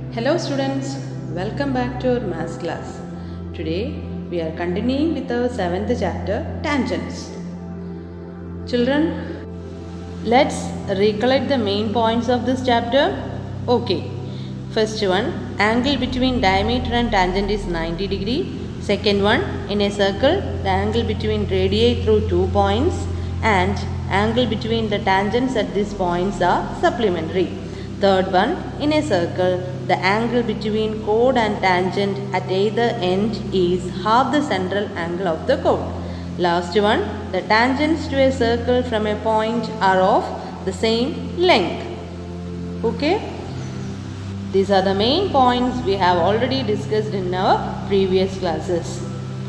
Hello students, welcome back to our maths class. Today we are continuing with our 7th chapter, Tangents. Children, let's recollect the main points of this chapter. Okay, first one, angle between diameter and tangent is 90 degree. Second one, in a circle, the angle between radii through 2 points and angle between the tangents at these points are supplementary. Third one, in a circle, the angle between chord and tangent at either end is half the central angle of the chord. Last one, the tangents to a circle from a point are of the same length. Okay? These are the main points we have already discussed in our previous classes.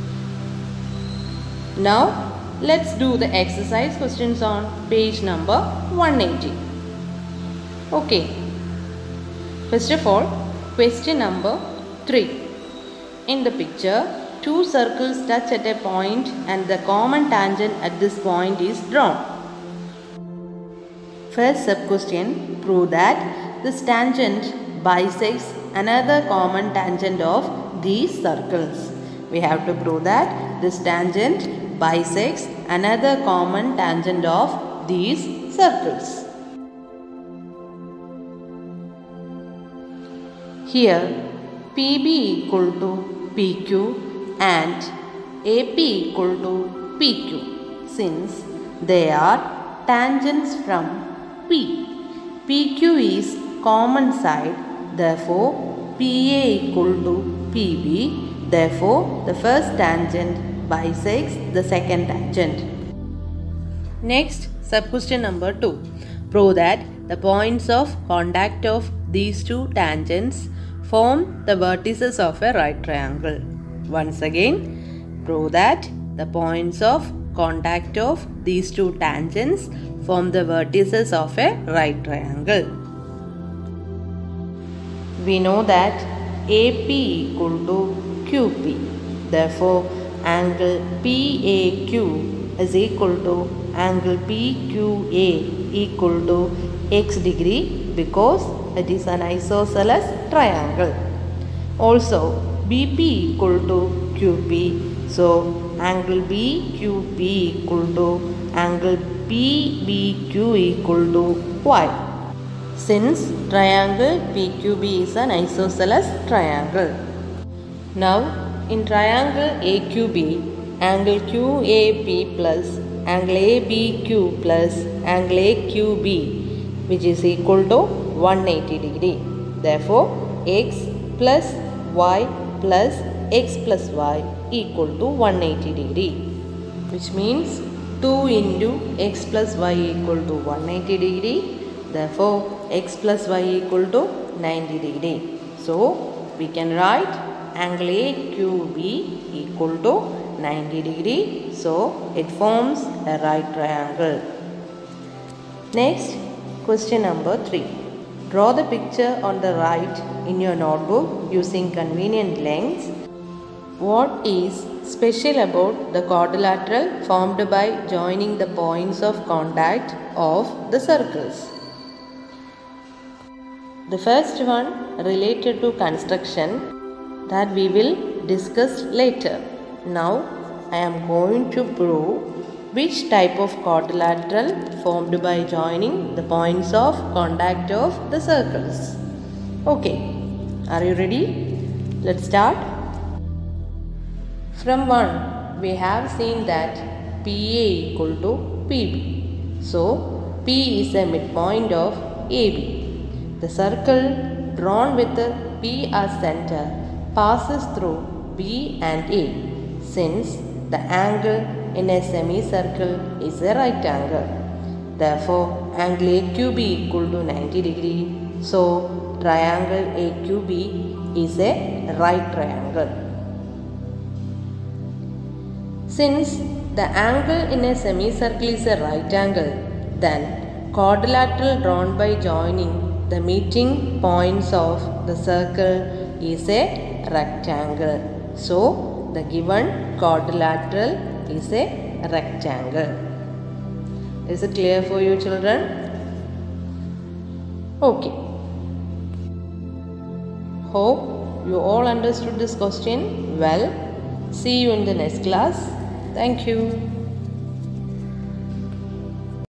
Now, let's do the exercise questions on page number 180. Okay. First of all, question number 3. In the picture, two circles touch at a point and the common tangent at this point is drawn. First sub-question, prove that this tangent bisects another common tangent of these circles. We have to prove that this tangent bisects another common tangent of these circles. Here PB equal to PQ and AP equal to PQ since they are tangents from P. PQ is common side, therefore PA equal to PB, therefore the first tangent bisects the second tangent. Next, sub-question number 2. Prove that the points of contact of these two tangents form the vertices of a right triangle. Once again, prove that the points of contact of these two tangents form the vertices of a right triangle. We know that AP equal to QP. Therefore, angle PAQ is equal to angle PQA equal to x degree because it is an isosceles triangle. Also, BP equal to QP. So, angle BQP equal to angle PBQ equal to y. Since triangle PQB is an isosceles triangle. Now, in triangle AQB, angle QAP plus angle ABQ plus angle AQB, which is equal to 180 degree. Therefore, x plus y plus x plus y equal to 180 degree, which means 2 into x plus y equal to 180 degree. Therefore, x plus y equal to 90 degree. So, we can write angle AQB equal to 90 degree. So, it forms a right triangle. Next, question number 3. Draw the picture on the right in your notebook using convenient lengths. What is special about the quadrilateral formed by joining the points of contact of the circles? The first one related to construction that we will discuss later. Now I am going to prove which type of quadrilateral formed by joining the points of contact of the circles. Okay, are you ready? Let's start. From 1, we have seen that PA equal to PB. So, P is a midpoint of AB. The circle drawn with the P as center passes through B and A since the angle in a semicircle is a right angle. Therefore, angle AQB equal to 90 degree. So, triangle AQB is a right triangle. Since the angle in a semicircle is a right angle, then quadrilateral drawn by joining the meeting points of the circle is a rectangle. So, the given quadrilateral is a rectangle. Is it clear for you, children? Okay. Hope you all understood this question well. See you in the next class. Thank you.